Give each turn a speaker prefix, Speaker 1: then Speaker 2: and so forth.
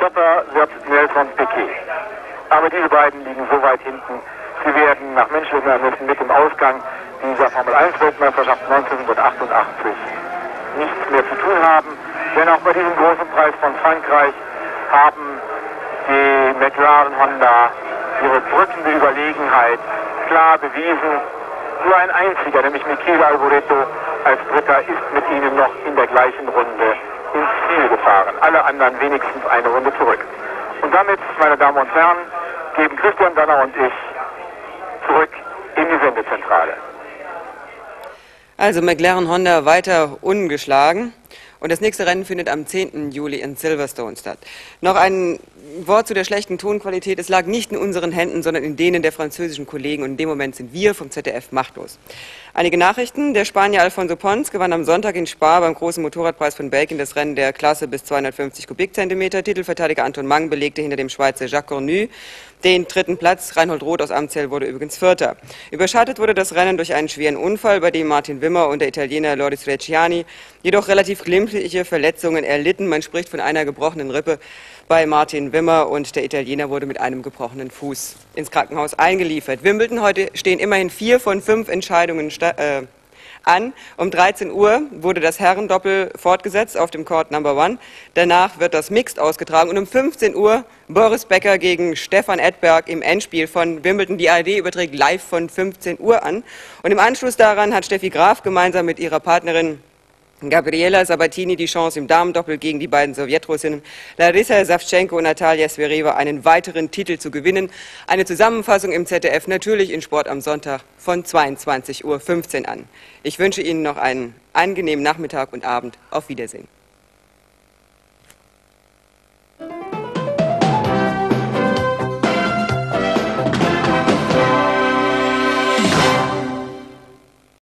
Speaker 1: Dritter wird Nelson Piquet. Aber diese beiden liegen so weit hinten, sie werden nach menschlichen Ermessen mit dem Ausgang dieser Formel-1-Weltmeisterschaft 1988 nichts mehr zu tun haben. Denn auch bei diesem großen Preis von Frankreich haben die McLaren Honda ihre drückende Überlegenheit klar bewiesen. Nur ein einziger, nämlich Michele Alboreto als Dritter, ist mit ihnen noch in der gleichen Runde ins Ziel gefahren. Alle anderen wenigstens eine Runde zurück. Und damit, meine Damen und Herren, geben Christian Danner und ich zurück in die Sendezentrale.
Speaker 2: Also McLaren Honda weiter ungeschlagen. Und das nächste Rennen findet am 10. Juli in Silverstone statt. Noch ein Wort zu der schlechten Tonqualität. Es lag nicht in unseren Händen, sondern in denen der französischen Kollegen. Und in dem Moment sind wir vom ZDF machtlos. Einige Nachrichten. Der Spanier Alfonso Pons gewann am Sonntag in Spa beim großen Motorradpreis von Belgien das Rennen der Klasse bis 250 Kubikzentimeter. Titelverteidiger Anton Mang belegte hinter dem Schweizer Jacques Cornu den dritten Platz. Reinhold Roth aus Amzell wurde übrigens Vierter. Überschattet wurde das Rennen durch einen schweren Unfall, bei dem Martin Wimmer und der Italiener Loris Reggiani jedoch relativ glimpfliche Verletzungen erlitten. Man spricht von einer gebrochenen Rippe bei Martin Wimmer und der Italiener wurde mit einem gebrochenen Fuß ins Krankenhaus eingeliefert. Wimbledon, heute stehen immerhin 4 von 5 Entscheidungen an. Um 13 Uhr wurde das Herrendoppel fortgesetzt auf dem Court Number 1. Danach wird das Mixed ausgetragen und um 15 Uhr Boris Becker gegen Stefan Edberg im Endspiel von Wimbledon. Die ARD überträgt live von 15 Uhr an. Und im Anschluss daran hat Steffi Graf gemeinsam mit ihrer Partnerin Gabriela Sabatini die Chance im Damendoppel gegen die beiden Sowjetrussinnen Larissa Savchenko und Natalia Zverev einen weiteren Titel zu gewinnen. Eine Zusammenfassung im ZDF natürlich in Sport am Sonntag von 22:15 Uhr an. Ich wünsche Ihnen noch einen angenehmen Nachmittag und Abend. Auf Wiedersehen.